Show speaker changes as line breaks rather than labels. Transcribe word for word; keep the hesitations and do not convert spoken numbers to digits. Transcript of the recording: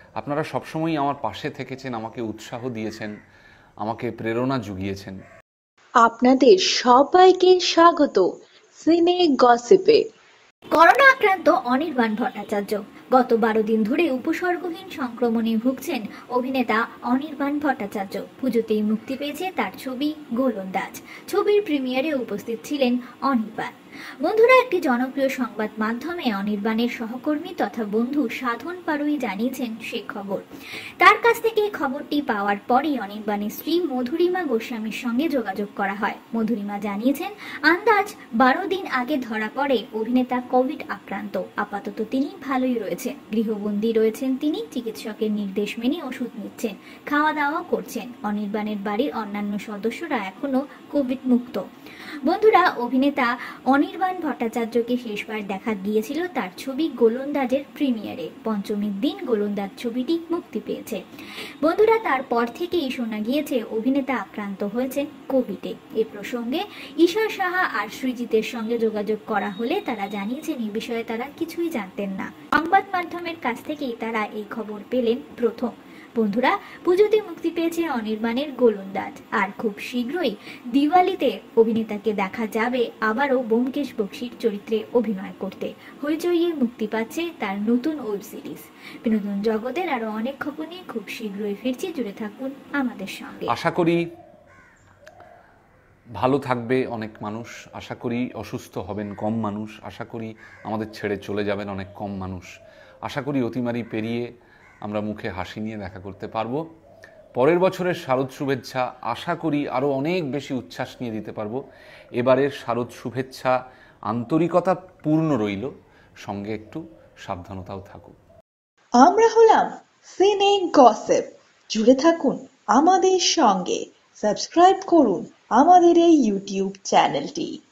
আপনারা সবসময়ই আমার পাশে থেকেছেন, আমাকে উৎসাহ দিয়েছেন, আমাকে প্রেরণা জুগিয়েছেন।
আপনাদের সবাইকে স্বাগত সিনে গসিপে।
করোনা আক্রান্ত অনির্বাণ ভট্টাচার্য গত বারো দিন ধরে উপসর্গহীন সংক্রমণে ভুগছেন অভিনেতা অনির্বাণ ভট্টাচার্য। পুজোতেই মুক্তি পেয়েছে তার ছবি গোলন্দাজ। ছবির প্রিমিয়ারে উপস্থিত ছিলেন অনির্বাণ। বন্ধুরা, একটি জনপ্রিয় সংবাদ মাধ্যমে অনির্বাণের সহকর্মী তথা বন্ধু সাধন পারুই জানিয়েছেন সে খবর। তার কাছ থেকে এই খবরটি পাওয়ার পরই অনির্বাণের স্ত্রী মধুরিমা গোস্বামীর সঙ্গে যোগাযোগ করা হয়। মধুরিমা জানিয়েছেন, আন্দাজ বারো দিন আগে ধরা পড়ে অভিনেতা কোভিড আক্রান্ত। আপাতত তিনি ভালোই রয়েছেন, গৃহবন্দী রয়েছেন তিনি, চিকিৎসকের নির্দেশ মেনে ওষুধ নিচ্ছেন, খাওয়া দাওয়া করছেন। অনির্বাণের বাড়ির অন্যান্য সদস্যরা এখনো কোভিড মুক্ত। বন্ধুরা, অভিনেতা অনির্বাণ ভট্টাচার্যকে শেষবার দেখা গিয়েছিল তার ছবি গোলন্দাজের প্রিমিয়ারে। পঞ্চমীর দিন গোলন্দাজ ছবিটি মুক্তি পেয়েছে। বন্ধুরা, তারপর থেকেই শোনা গিয়েছে অভিনেতা আক্রান্ত হয়েছেন কোভিডে। এ প্রসঙ্গে ঈশা সাহা আর সৃজিতের সঙ্গে যোগাযোগ করা হলে তারা জানিয়েছেন এই বিষয়ে তারা কিছুই জানতেন না। সংবাদ মাধ্যমের কাছ থেকেই তারা এই খবর পেলেন প্রথম। বন্ধুরা, পুজোতে মুক্তি পেয়েছে অনির্বাণের গোলন্দাজ, আর খুব শীঘ্রই দিওয়ালিতে অভিনেতাকে দেখা যাবে আবারও ব্যোমকেশ বক্সির চরিত্রে অভিনয় করতে। হইচইয়ে মুক্তি পাচ্ছে তার নতুন ওয়েব সিরিজ। বিনোদন জগতের আরো অনেক খবর নিয়ে খুব শীঘ্রই ফিরছি, জুড়ে থাকুন আমাদের সঙ্গে।
আশা করি ভালো থাকবে অনেক মানুষ, আশা করি অসুস্থ হবেন কম মানুষ, আশা করি আমাদের ছেড়ে চলে যাবেন অনেক কম মানুষ, আশা করি অতিমারি পেরিয়ে আমরা মুখে হাসি নিয়ে দেখা করতে পারবো। পরের বছরের শারদ শুভেচ্ছা আশা করি আরও অনেক বেশি উচ্ছ্বাস নিয়ে দিতে পারবো। এবারের শারদ শুভেচ্ছা আন্তরিকতা পূর্ণ রইল, সঙ্গে একটু সাবধানতাও থাকুক।
আমরা হলাম সিনে গসিপ, জুড়ে থাকুন আমাদের সঙ্গে, সাবস্ক্রাইব করুন আমাদের এই ইউটিউব চ্যানেলটি।